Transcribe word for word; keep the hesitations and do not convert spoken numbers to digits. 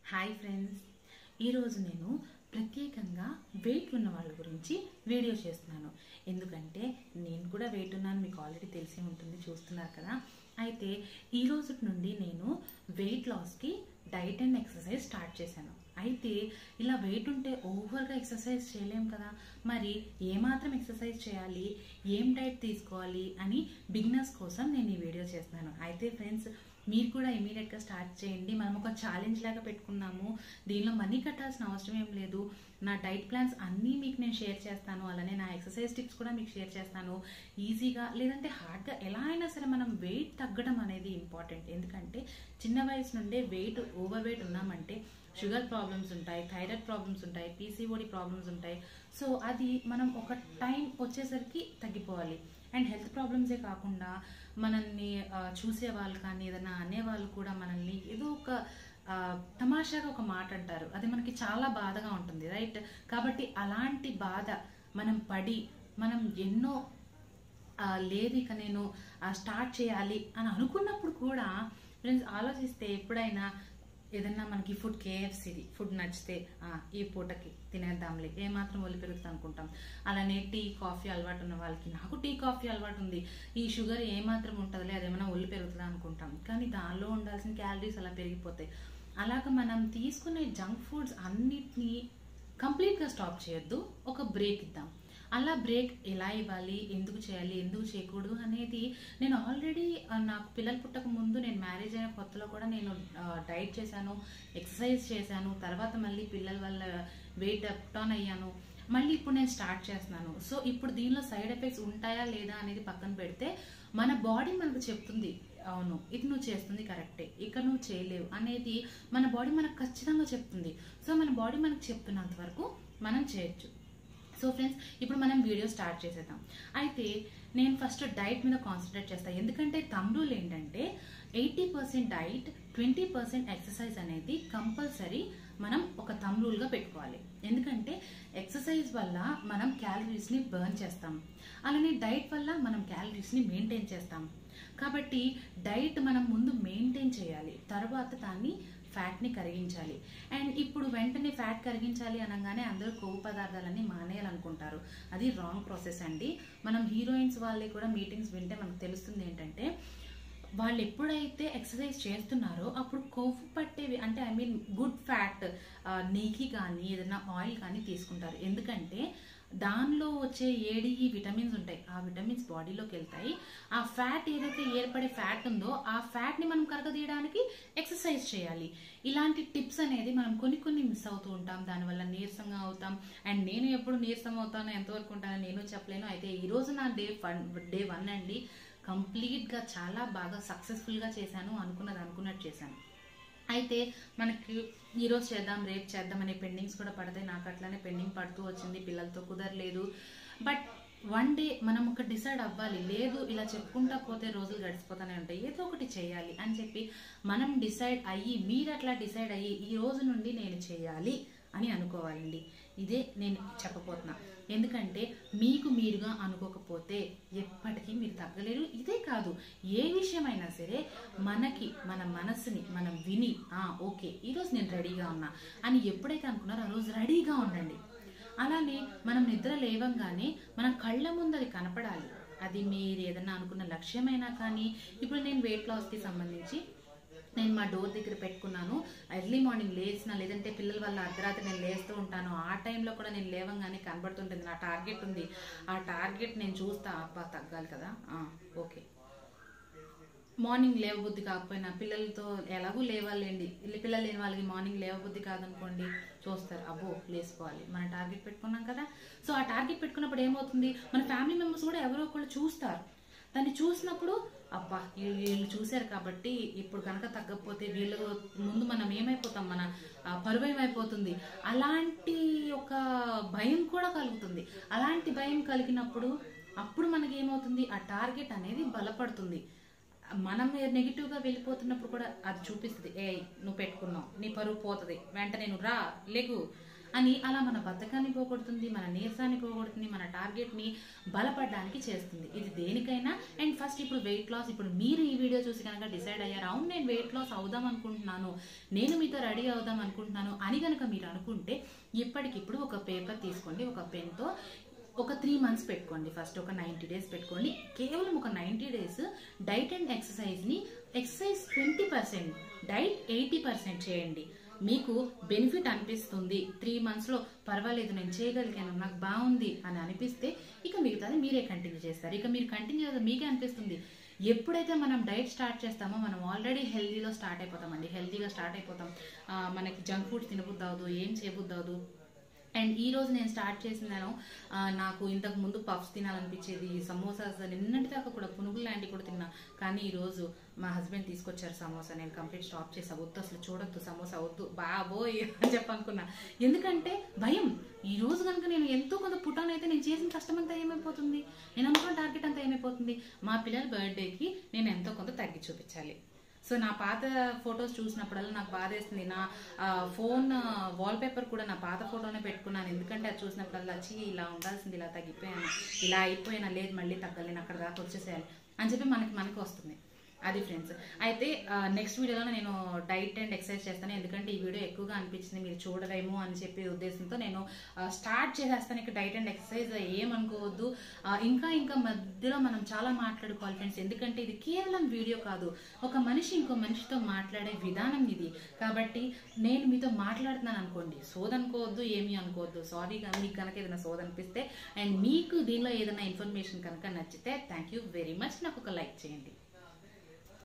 Hi friends, ఈరోజు నేను ప్రత్యేకంగా వెయిట్ ఉన్న వాళ్ళ గురించి వీడియో చేస్తున్నాను. ఎందుకంటే నేను కూడా వెయిట్ ఉన్నాను, మీకు ఆల్రెడీ తెలిసి ఉంటుంది, చూస్తున్నారు కదా. అయితే ఈ రోజు నుండి నేను వెయిట్ లాస్కి డైట్ అండ్ ఎక్సర్సైజ్ స్టార్ట్ చేశాను. అయితే ఇలా వెయిట్ ఉంటే ఓవర్గా ఎక్సర్సైజ్ చేయలేం కదా, మరి ఏమాత్రం ఎక్సర్సైజ్ చేయాలి, ఏం డైట్ తీసుకోవాలి అని బిగినర్స్ కోసం నేను ఈ వీడియో చేస్తున్నాను. అయితే ఫ్రెండ్స్, మీరు కూడా ఇమీడియట్గా స్టార్ట్ చేయండి. మనం ఒక ఛాలెంజ్ లాగా పెట్టుకున్నాము. దీనిలో మనీ కట్టాల్సిన అవసరం ఏం లేదు. నా డైట్ ప్లాన్స్ అన్నీ మీకు నేను షేర్ చేస్తాను, అలానే నా ఎక్సర్సైజ్ టిప్స్ కూడా మీకు షేర్ చేస్తాను. ఈజీగా లేదంటే హార్డ్గా ఎలా అయినా సరే మనం వెయిట్ తగ్గడం అనేది ఇంపార్టెంట్. ఎందుకంటే చిన్న వయసు నుండే వెయిట్ ఓవర్ వెయిట్ ఉన్నామంటే షుగర్ ప్రాబ్లమ్స్ ఉంటాయి, థైరాయిడ్ ప్రాబ్లమ్స్ ఉంటాయి, పీసీఓడి ప్రాబ్లమ్స్ ఉంటాయి. సో అది మనం ఒక టైం వచ్చేసరికి తగ్గిపోవాలి. అండ్ హెల్త్ ప్రాబ్లమ్సే కాకుండా మనల్ని చూసే వాళ్ళు కానీ ఏదైనా అనేవాళ్ళు కూడా మనల్ని ఏదో ఒక తమాషాగా ఒక మాట అంటారు, అది మనకి చాలా బాధగా ఉంటుంది, రైట్? కాబట్టి అలాంటి బాధ మనం పడి మనం ఎన్నో లేదు ఇక నేను స్టార్ట్ చేయాలి అని అనుకున్నప్పుడు కూడా ఫ్రెండ్స్ ఆలోచిస్తే ఎప్పుడైనా ఏదన్నా మనకి ఫుడ్ కేఎఫ్సీది ఫుడ్ నచ్చితే ఈ పూటకి తినేద్దాంలే, ఏమాత్రం ఒలి పెరుగుతుంది అనుకుంటాం. అలానే టీ కాఫీ అలవాటు ఉన్న వాళ్ళకి, నాకు టీ కాఫీ అలవాటు ఉంది, ఈ షుగర్ ఏమాత్రం ఉంటుందిలే, అదేమైనా ఒలి పెరుగుతుందా అనుకుంటాం. కానీ దానిలో ఉండాల్సిన క్యాలరీస్ అలా పెరిగిపోతాయి. అలాగ మనం తీసుకునే జంక్ ఫుడ్స్ అన్నిటినీ కంప్లీట్గా స్టాప్ చేయొద్దు, ఒక బ్రేక్ ఇద్దాం. అలా బ్రేక్ ఎలా ఇవ్వాలి, ఎందుకు చేయాలి, ఎందుకు చేయకూడదు అనేది నేను ఆల్రెడీ నాకు పిల్లలు పుట్టక ముందు, నేను మ్యారేజ్ అయిన కొత్తలో కూడా నేను డైట్ చేశాను, ఎక్సర్సైజ్ చేశాను. తర్వాత మళ్ళీ పిల్లల వల్ల వెయిట్ అప్ ఆన్ అయ్యాను. మళ్ళీ ఇప్పుడు నేను స్టార్ట్ చేస్తున్నాను. సో ఇప్పుడు దీనిలో సైడ్ ఎఫెక్ట్స్ ఉంటాయా లేదా అనేది పక్కన పెడితే మన బాడీ మనకు చెప్తుంది, అవును ఇది నువ్వు చేస్తుంది కరెక్టే, ఇక నువ్వు చేయలేవు అనేది మన బాడీ మనకు ఖచ్చితంగా చెప్తుంది. సో మన బాడీ మనకు చెప్తున్నంత వరకు మనం చేయొచ్చు. సో ఫ్రెండ్స్, ఇప్పుడు మనం వీడియో స్టార్ట్ చేసేద్దాం. అయితే నేను ఫస్ట్ డైట్ మీద కాన్సన్ట్రేట్ చేస్తాను. ఎందుకంటే తమ్ముళ్ళు ఏంటంటే eighty percent diet, twenty percent exercise అనేది కంపల్సరీ మనం ఒక తమ్ముళ్ళుగా పెట్టుకోవాలి. ఎందుకంటే ఎక్సర్సైజ్ వల్ల మనం క్యాలరీస్ని బర్న్ చేస్తాం, అలానే డైట్ వల్ల మనం క్యాలరీస్ని మెయింటైన్ చేస్తాం. కాబట్టి డైట్ మనం ముందు మెయింటైన్ చేయాలి, తర్వాత దాన్ని ఫ్యాట్ని కరిగించాలి. అండ్ ఇప్పుడు వెంటనే ఫ్యాట్ కరిగించాలి అనగానే అందరూ కొవ్వు పదార్థాలన్నీ మానేయాలనుకుంటారు. అది రాంగ్ ప్రాసెస్ అండి. మనం హీరోయిన్స్ వాళ్ళే కూడా మీటింగ్స్ వింటే మనకు తెలుస్తుంది ఏంటంటే, వాళ్ళు ఎప్పుడైతే ఎక్సర్సైజ్ చేస్తున్నారో అప్పుడు కొవ్వు పట్టేవి, అంటే ఐ మీన్ గుడ్ ఫ్యాట్, నెయ్యి కానీ ఏదైనా ఆయిల్ కానీ తీసుకుంటారు. ఎందుకంటే దానిలో వచ్చే ఏడి విటమిన్స్ ఉంటాయి, ఆ విటమిన్స్ బాడీలోకి వెళ్తాయి. ఆ ఫ్యాట్ ఏదైతే ఏర్పడే ఫ్యాట్ ఉందో ఆ ఫ్యాట్ని మనం కరగదీయడానికి ఎక్సర్సైజ్ చేయాలి. ఇలాంటి టిప్స్ అనేది మనం కొన్ని కొన్ని మిస్ అవుతూ ఉంటాం, దానివల్ల నీరసంగా అవుతాం. అండ్ నేను ఎప్పుడు నీరసం అవుతానో, ఎంతవరకు ఉంటానో నేను చెప్పలేను. అయితే ఈరోజు నా డే వన్ డే వన్ అండి, కంప్లీట్గా చాలా బాగా సక్సెస్ఫుల్గా చేశాను, అనుకున్నది అనుకున్నట్టు చేశాను. అయితే మనకి ఈరోజు చేద్దాం, రేపు చేద్దాం అనే పెండింగ్స్ కూడా పడతాయి. నాకు అట్లానే పెండింగ్ పడుతూ వచ్చింది, పిల్లలతో కుదరలేదు. బట్ వన్ డే మనం ఒక డిసైడ్ అవ్వాలి, లేదు ఇలా చెప్పుకుంటా పోతే రోజులు గడిచిపోతానే ఉంటాయి, ఏదో ఒకటి చేయాలి అని చెప్పి మనం డిసైడ్ అయ్యి, మీరు అట్లా డిసైడ్ అయ్యి ఈ రోజు నుండి నేను చేయాలి అని అనుకోవాలండి. ఇదే నేను చెప్పబోతున్నా. ఎందుకంటే మీకు మీరుగా అనుకోకపోతే ఎప్పటికీ మీరు తగ్గలేరు. ఇదే కాదు, ఏ విషయమైనా సరే మనకి మన మనసుని మనం విని ఓకే ఈరోజు నేను రెడీగా ఉన్నా అని ఎప్పుడైతే అనుకున్నారో ఆ రోజు రెడీగా ఉండండి. అలానే మనం నిద్ర లేవంగానే మన కళ్ళ ముందు అది కనపడాలి. అది మీరు ఏదన్నా అనుకున్న లక్ష్యమైనా కానీ, ఇప్పుడు నేను వెయిట్ లాస్కి సంబంధించి నేను మా డోర్ దగ్గర పెట్టుకున్నాను. ఎర్లీ మార్నింగ్ లేచిన, లేదంటే పిల్లల వల్ల అర్ధరాత్రి నేను లేస్తూ ఉంటాను, ఆ టైంలో కూడా నేను లేవంగానే కనబడుతుంటుంది. నా టార్గెట్ ఉంది, ఆ టార్గెట్ నేను చూస్తా, అబ్బా తగ్గాలి కదా, ఓకే. మార్నింగ్ లేవబుద్ధి కాకపోయినా పిల్లలతో ఎలాగూ లేవాలండి, పిల్లలు లేని వాళ్ళకి మార్నింగ్ లేవబుద్ధి కాదనుకోండి, చూస్తారు అబ్బో లేసిపోవాలి, మన టార్గెట్ పెట్టుకున్నాం కదా. సో ఆ టార్గెట్ పెట్టుకున్నప్పుడు ఏమవుతుంది, మన ఫ్యామిలీ మెంబర్స్ కూడా ఎవరో ఒకళ్ళు చూస్తారు. దాన్ని చూసినప్పుడు అబ్బా వీళ్ళు చూశారు కాబట్టి ఇప్పుడు కనుక తగ్గకపోతే వీళ్ళు ముందు మనం ఏమైపోతాం, మన పరువు ఏమైపోతుంది, అలాంటి ఒక భయం కూడా కలుగుతుంది. అలాంటి భయం కలిగినప్పుడు అప్పుడు మనకి ఏమవుతుంది, ఆ టార్గెట్ అనేది బలపడుతుంది. మనం నెగిటివ్గా వెళ్ళిపోతున్నప్పుడు కూడా అది చూపిస్తుంది, ఏ నువ్వు పెట్టుకున్నావు, నీ పరువు పోతుంది, వెంటనే నువ్వు రా లేగు అని అలా మన బద్ధకాన్ని పోగొడుతుంది, మన నీరసాన్ని పోగొడుతుంది, మన టార్గెట్ని బలపడడానికి చేస్తుంది. ఇది దేనికైనా. అండ్ ఫస్ట్ ఇప్పుడు వెయిట్ లాస్, ఇప్పుడు మీరు ఈ వీడియో చూసి కనుక డిసైడ్ అయ్యారు, అవును నేను వెయిట్ లాస్ అవుదాం అనుకుంటున్నాను, నేను మీతో రెడీ అవుదాం అనుకుంటున్నాను అని కనుక మీరు అనుకుంటే ఇప్పటికిప్పుడు ఒక పేపర్ తీసుకోండి, ఒక పెన్తో ఒక త్రీ మంత్స్ పెట్టుకోండి. ఫస్ట్ ఒక నైంటీ డేస్ పెట్టుకోండి. కేవలం ఒక నైంటీ డేస్ డైట్ అండ్ ఎక్సర్సైజ్ని, exercise twenty percent diet eighty percent చేయండి. మీకు బెనిఫిట్ అనిపిస్తుంది, త్రీ మంత్స్లో పర్వాలేదు నేను చేయగలిగాను, నాకు బాగుంది అని అనిపిస్తే ఇక మిగతాది మీరే కంటిన్యూ చేస్తారు. ఇక మీరు కంటిన్యూ చేస్తే మీకే అనిపిస్తుంది. ఎప్పుడైతే మనం డైట్ స్టార్ట్ చేస్తామో మనం ఆల్రెడీ హెల్తీలో స్టార్ట్ అయిపోతామండి, హెల్తీగా స్టార్ట్ అయిపోతాం. మనకి జంక్ ఫుడ్ తినబుద్ది అవ్వదు, ఏం చేయబుద్ది అవ్వదు. అండ్ ఈ రోజు నేను స్టార్ట్ చేసినాను, నాకు ఇంతకు ముందు పఫ్స్ తినాలనిపించేది, సమోసాస్ నిన్నటి దాకా కూడా పునుగులు లాంటివి కూడా తిన్నా. కానీ ఈరోజు మా హస్బెండ్ తీసుకొచ్చారు సమోసా, నేను కంప్లీట్ స్టాప్ చేసా. వద్దు అసలు చూడొద్దు సమోసా వద్దు బాబోయ్ అని చెప్పనుకున్నా. ఎందుకంటే భయం, ఈ రోజు కనుక నేను ఎంతో కొంత పుటాన్ అయితే నేను చేసిన కష్టం అంతా ఏమైపోతుంది, నేను అనుకున్న టార్గెట్ అంతా ఏమైపోతుంది. మా పిల్లల బర్త్డేకి నేను ఎంతో కొంత తగ్గి చూపించాలి. సో నా పాత ఫొటోస్ చూసినప్పుడల్లా నాకు బాధ వేస్తుంది. నా ఫోన్ వాల్పేపర్ కూడా నా పాత ఫోటోనే పెట్టుకున్నాను, ఎందుకంటే అది చూసినప్పుడల్లా వచ్చి ఇలా ఉండాల్సింది, ఇలా తగ్గిపోయాను, ఇలా అయిపోయినా, లేదు మళ్ళీ తగ్గలేను, అక్కడ దాకా వచ్చేసేయాలి అని చెప్పి మనకి మనకి వస్తుంది. అది ఫ్రెండ్స్. అయితే నెక్స్ట్ వీడియోలో నేను డైట్ అండ్ ఎక్సర్సైజ్ చేస్తాను, ఎందుకంటే ఈ వీడియో ఎక్కువగా అనిపించింది మీరు చూడరేమో అని చెప్పి ఉద్దేశంతో నేను స్టార్ట్ చేసేస్తాను. ఇక డైట్ అండ్ ఎక్సర్సైజ్ ఏమనుకోవద్దు. ఇంకా ఇంకా మధ్యలో మనం చాలా మాట్లాడుకోవాలి ఫ్రెండ్స్, ఎందుకంటే ఇది కేవలం వీడియో కాదు, ఒక మనిషి ఇంకో మనిషితో మాట్లాడే విధానం ఇది. కాబట్టి నేను మీతో మాట్లాడుతున్నాను అనుకోండి, సోదనుకోవద్దు, ఏమీ అనుకోవద్దు. సారీ మీకు కనుక ఏదైనా సోద అనిపిస్తే, అండ్ మీకు దీనిలో ఏదైనా ఇన్ఫర్మేషన్ కనుక నచ్చితే థ్యాంక్ యూ వెరీ మచ్, నాకు ఒక లైక్ చేయండి.